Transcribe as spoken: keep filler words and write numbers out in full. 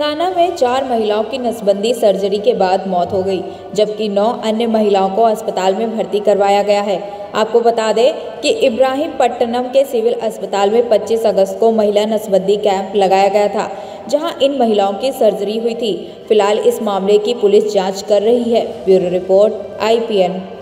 तेलंगाना में चार महिलाओं की नसबंदी सर्जरी के बाद मौत हो गई, जबकि नौ अन्य महिलाओं को अस्पताल में भर्ती करवाया गया है। आपको बता दें कि इब्राहिमपट्टनम के सिविल अस्पताल में पच्चीस अगस्त को महिला नसबंदी कैंप लगाया गया था, जहां इन महिलाओं की सर्जरी हुई थी। फिलहाल इस मामले की पुलिस जांच कर रही है। Bureau report I P N.